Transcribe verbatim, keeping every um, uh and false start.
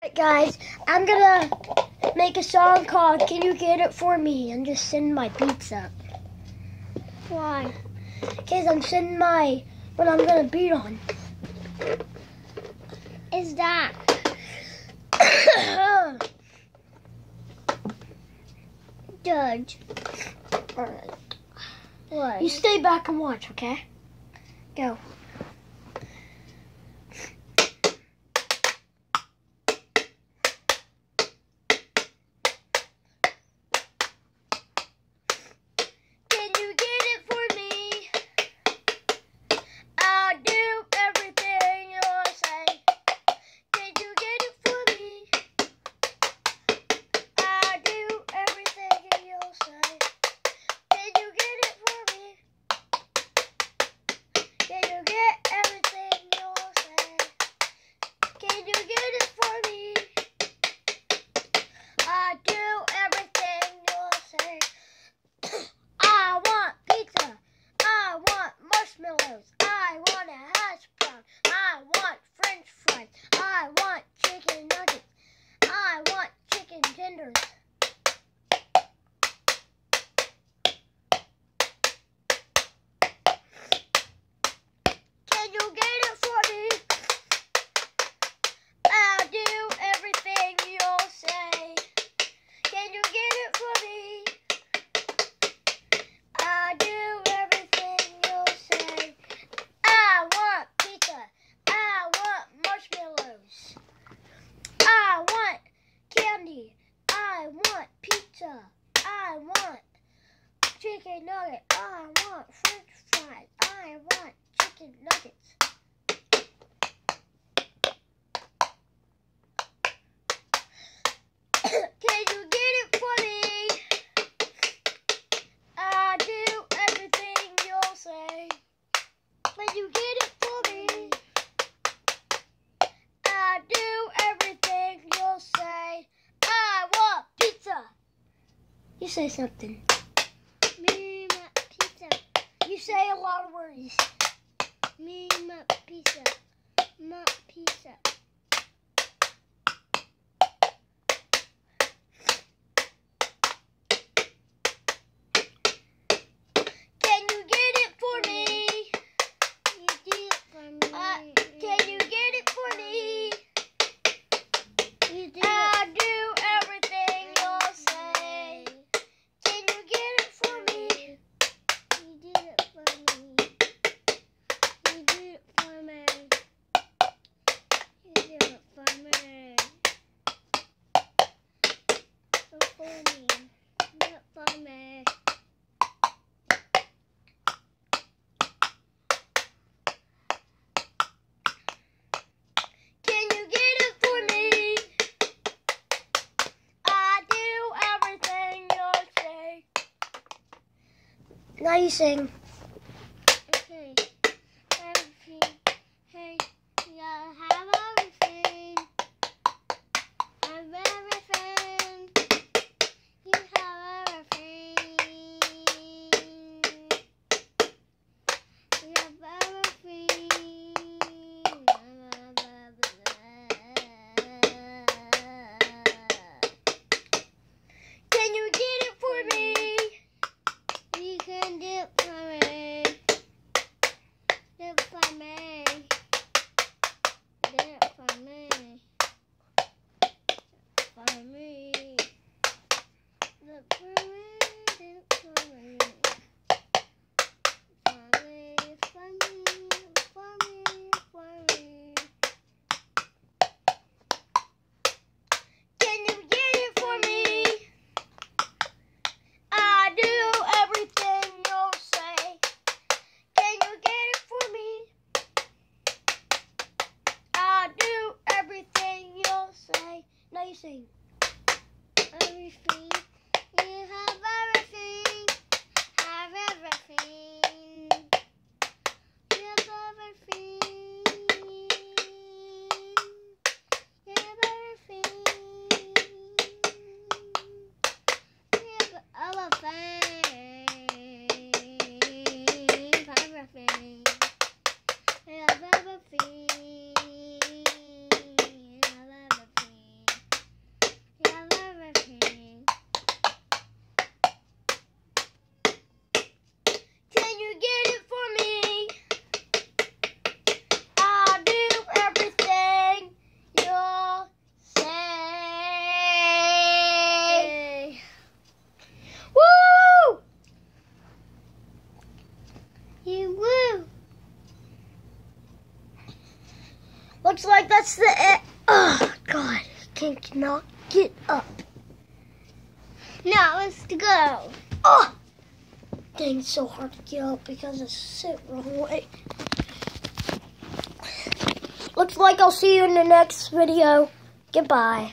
Guys, I'm gonna make a song called Can You Get It For Me? And just send my beats up. Why? Because I'm sending my, what I'm gonna beat on. Is that? Judge. Alright. What? You stay back and watch, okay? Go. I want a hash brown. I want French fries. I want chicken nuggets. I want chicken tenders. Can you get it for me? I'll do everything you'll say. Can you get it for me? I'll do everything you'll say. I want pizza. I want marshmallows. I want candy. I want pizza. I want chicken nugget. I want French fries. I want chicken nuggets. Can you get it for me? I'll do everything you'll say. Can you get it for me? I'll do everything you'll say. I want pizza. You say something. Me want pizza. You say a lot of words. Me want pizza. Want pizza. Can you get it for me? You do it for me. Uh, can you get it for me? You do I'll it. do everything you'll say. Can you get it for me? You do it for me. You do it for me. You do it for me. So for me. Do it for me. Can you get it for me? I do everything you'll say. Now you sing. Okay. Everything. Hey, you have everything. Have everything. You have everything. You have everything. Can you get it for me? You can do it for me. Do it for me. Do it for me. For me. Do it for me. Do it for me. For me. For me. For me. For me. Can you get it for me? I do everything you'll say. Can you get it for me? I do everything you'll say. Now you sing. Everything. You have everything. Have everything. You have everything. You have everything. You have everything. Everything. You have everything. You have everything. You will. Looks like that's the end. Oh, God. He cannot get up. Now let's go. Oh! Dang, it's so hard to get up because I sit wrong way. Looks like I'll see you in the next video. Goodbye.